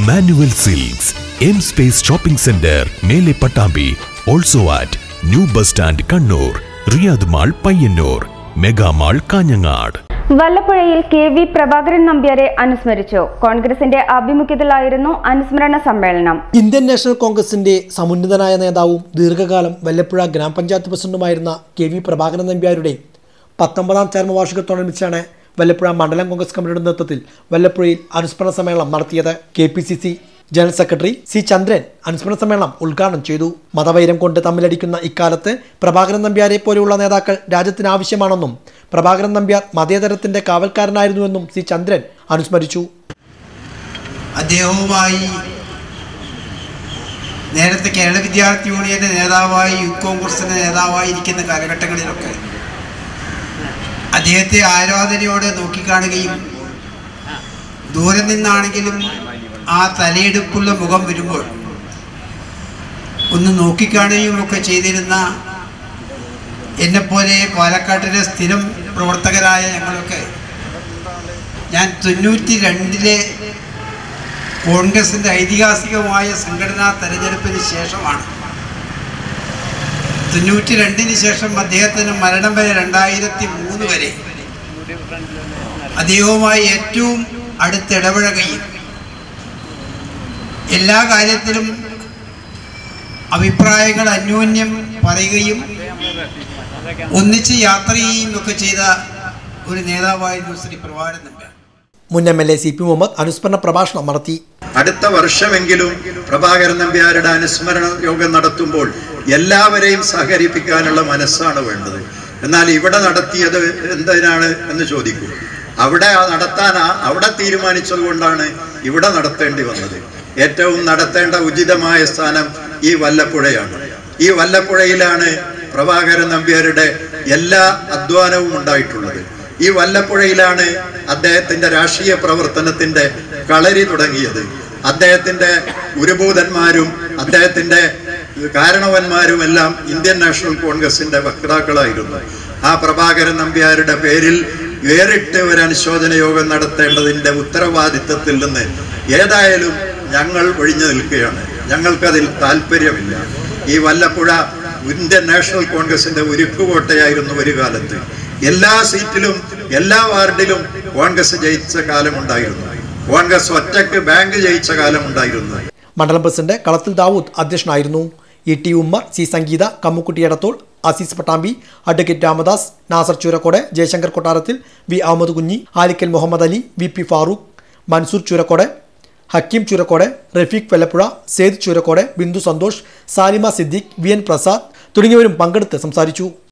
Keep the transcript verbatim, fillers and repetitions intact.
Manual Silks, M Space Shopping Center, Mele Patambi, also at New Bus Stand Kannur, Riyadh Mall Payyannur, Mega Mall Kanyangad. വല്ലപ്പുഴയിൽ K V Prabhakaran നമ്പ്യാരെ അനുസ്മരിച്ചു. കോൺഗ്രസിന്റെ ആഭിമുഖ്യത്തിലായിരുന്നു അനുസ്മരണ സമ്മേളനം. Indian national കോൺഗ്രസിന്റെ സമുന്നതനായ നേതാവും ദീർഘകാലം വല്ലപ്പുഴ ഗ്രാമപഞ്ചായത്ത് പ്രസിഡന്റുമായിരുന്ന കെ വി പ്രഭാകരൻ നമ്പ്യാരുടെ പത്തൊമ്പതാം ചരമവാർഷികത്തോടനുബന്ധിച്ചാണ് വല്ലപ്പുഴ മണ്ഡലം കോൺഗ്രസ് കമ്മിറ്റിയുടെ നേതൃത്വത്തിൽ വല്ലപ്പുഴയിൽ അനുസ്മരണ സമ്മേളനം നടത്തിയത്. K P C C general secretary C Chandran അനുസ്മരണ സമ്മേളനം ഉദ്ഘാടനം ചെയ്തു. മതവൈരം കൊണ്ട് തമ്മിലടിക്കുന്ന ഇക്കാലത്ത് പ്രഭാകരൻ നമ്പ്യാരെ പോലെയുള്ള നേതാക്കൾ രാജ്യത്തിന് ആവശ്യമാണെന്നും പ്രഭാകരൻ നമ്പ്യാർ മതേതരത്തിന്റെ കാവൽക്കാരനായിരുന്നുവെന്നും സി ചന്ദ്രൻ അനുസ്മരിച്ചു. അദ്ദേഹവുമായി നേരത്തെ കേരള വിദ്യാർത്ഥി യൂണിയന്റെ നേതാവായി യൂത്ത് കോൺഗ്രസിന്റെ നേതാവായി ഇരിക്കുന്ന കാലഘട്ടങ്ങളിലൊക്കെ അദ്ദേഹത്തെ ആരാധനയോടെ നോക്കിക്കാണുകയും ദൂരെ നിന്നാണെങ്കിലും ആ തലയെടുപ്പുള്ള മുഖം വരുമ്പോൾ ഒന്ന് നോക്കിക്കാണുകയും ഒക്കെ ചെയ്തിരുന്ന എന്നെപ്പോലെ പാലക്കാട്ടിലെ സ്ഥിരം പ്രവർത്തകരായ ഞങ്ങളൊക്കെ ഞാൻ തൊണ്ണൂറ്റി രണ്ടിലെ കോൺഗ്രസിൻ്റെ ഐതിഹാസികമായ സംഘടനാ തെരഞ്ഞെടുപ്പിന് ശേഷമാണ് തൊണ്ണൂറ്റി രണ്ടിന് ശേഷം അദ്ദേഹത്തിന് മരണം വരെ രണ്ടായിരത്തി മൂന്ന് വരെ അദ്ദേഹവുമായി ഏറ്റവും അടുത്തിടപഴകുകയും എല്ലാ കാര്യത്തിലും അഭിപ്രായങ്ങൾ അന്യോന്യം പറയുകയും ഒന്നിച്ച് യാത്ര ചെയ്യുകയും ഒക്കെ ചെയ്ത ഒരു നേതാവായിരുന്നു ശ്രീ പ്രഭാകരൻ നമ്പ്യാർ. മുൻ M L A C P Muhammad അനുസ്മരണ പ്രഭാഷണം നടത്തി. അടുത്ത വർഷമെങ്കിലും പ്രഭാകരൻ നമ്പ്യാരുടെ അനുസ്മരണ യോഗം നടത്തുമ്പോൾ എല്ലാവരെയും സഹകരിപ്പിക്കാനുള്ള മനസ്സാണ് വേണ്ടത്. എന്നാൽ ഇവിടെ നടത്തിയത് എന്തിനാണ് എന്ന് ചോദിക്കും. അവിടെ നടത്താൻ അവിടെ തീരുമാനിച്ചത് കൊണ്ടാണ് ഇവിടെ നടത്തേണ്ടി വന്നത്. ഏറ്റവും നടത്തേണ്ട ഉചിതമായ സ്ഥാനം ഈ വല്ലപ്പുഴയാണ്. ഈ വല്ലപ്പുഴയിലാണ് പ്രഭാകരൻ നമ്പ്യാരുടെ എല്ലാ അധ്വാനവും ഉണ്ടായിട്ടുള്ളത്. ഈ വല്ലപ്പുഴയിലാണ് അദ്ദേഹത്തിന്റെ രാഷ്ട്രീയ പ്രവർത്തനത്തിന്റെ കളരി തുടങ്ങിയത്. അദ്ദേഹത്തിന്റെ ഗുരുഭൂതന്മാരും അദ്ദേഹത്തിന്റെ കാരണവന്മാരും എല്ലാം ഇന്ത്യൻ നാഷണൽ കോൺഗ്രസിന്റെ വക്താക്കളായിരുന്നു. ആ പ്രഭാകരൻ നമ്പ്യാരുടെ പേരിൽ വേറിട്ട് ഒരു അനുശോചന യോഗം നടത്തേണ്ടതിന്റെ ഉത്തരവാദിത്വത്തിൽ നിന്ന് ഏതായാലും ഞങ്ങൾ ഒഴിഞ്ഞു നിൽക്കുകയാണ്. ഞങ്ങൾക്കതിൽ താല്പര്യമില്ല. ഈ വല്ലപ്പുഴ ഇന്ത്യൻ നാഷണൽ കോൺഗ്രസിന്റെ ഉരുക്കുകോട്ടയായിരുന്നു ഒരു കാലത്ത്. എല്ലാ സീറ്റിലും എല്ലാ വാർഡിലും കോൺഗ്രസ് ജയിച്ച കാലമുണ്ടായിരുന്നു. കോൺഗ്രസ് ഒറ്റക്ക് ബാങ്ക് ജയിച്ച കാലമുണ്ടായിരുന്നു. മണ്ഡലം പ്രസിഡന്റ് കളത്തിൽ ദാവൂദ് അധ്യക്ഷനായിരുന്നു. E T Ummer, C Sangeetha, Kammukutty Edathol, Azeez Pattambi, advocate Ramadas, Nasar Choorakode, Jayashankar Kottarathil, V Ahammed Kunhi, Alikkal Muhammad Ali, V P Farooq, Mansoor Choorakode, Hakeem Choorakode, Rafeeq Vellappuzha, Sayed Choorakode, Bindu Santhosh, Salima Siddique, V N Prasad തുടങ്ങിയവരും പങ്കെടുത്ത് സംസാരിച്ചു.